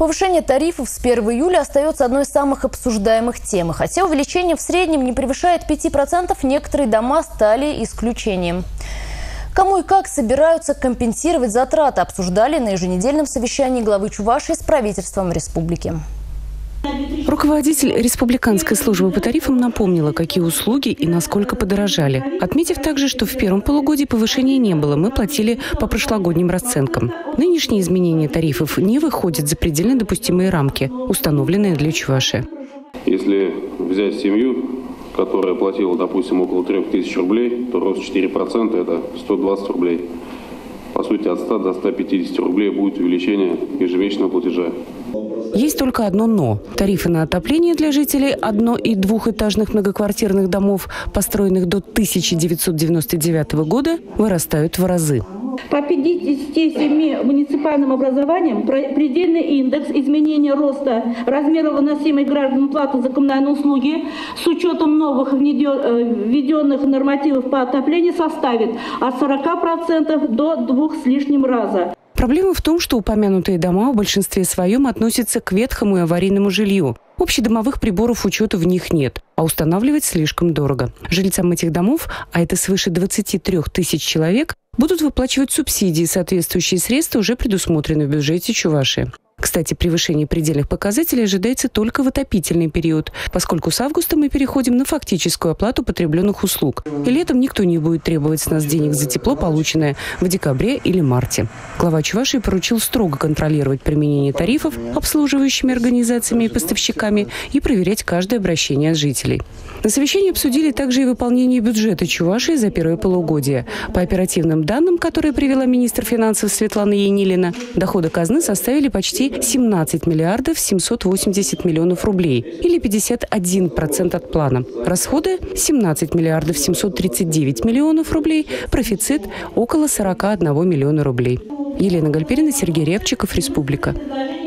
Повышение тарифов с 1 июля остается одной из самых обсуждаемых тем. И хотя увеличение в среднем не превышает 5%, некоторые дома стали исключением. Кому и как собираются компенсировать затраты, обсуждали на еженедельном совещании главы Чувашии с правительством республики. Руководитель Республиканской службы по тарифам напомнила, какие услуги и насколько подорожали. Отметив также, что в первом полугодии повышения не было, мы платили по прошлогодним расценкам. Нынешние изменения тарифов не выходят за предельно допустимые рамки, установленные для Чувашии. Если взять семью, которая платила, допустим, около 3000 рублей, то рост 4% – это 120 рублей. По сути, от 100 до 150 рублей будет увеличение ежемесячного платежа. Есть только одно «но». Тарифы на отопление для жителей одно- и двухэтажных многоквартирных домов, построенных до 1999 года, вырастают в разы. По 57 муниципальным образованиям предельный индекс изменения роста размера выносимой гражданам платы за коммунальные услуги с учетом новых введенных нормативов по отоплению составит от 40% до 2 с лишним раза. Проблема в том, что упомянутые дома в большинстве своем относятся к ветхому и аварийному жилью. Общедомовых приборов учета в них нет, а устанавливать слишком дорого. Жильцам этих домов, а это свыше 23 тысяч человек, будут выплачивать субсидии. Соответствующие средства уже предусмотрены в бюджете Чувашии. Кстати, превышение предельных показателей ожидается только в отопительный период, поскольку с августа мы переходим на фактическую оплату потребленных услуг. И летом никто не будет требовать с нас денег за тепло, полученное в декабре или марте. Глава Чувашии поручил строго контролировать применение тарифов обслуживающими организациями и поставщиками и проверять каждое обращение от жителей. На совещании обсудили также и выполнение бюджета Чувашии за первое полугодие. По оперативным данным, которые привела министр финансов Светлана Янилина, доходы казны составили почти 17 миллиардов 780 миллионов рублей, или 51% от плана. Расходы – 17 миллиардов 739 миллионов рублей, профицит – около 41 миллиона рублей. Елена Гальперина, Сергей Рябчиков, Республика.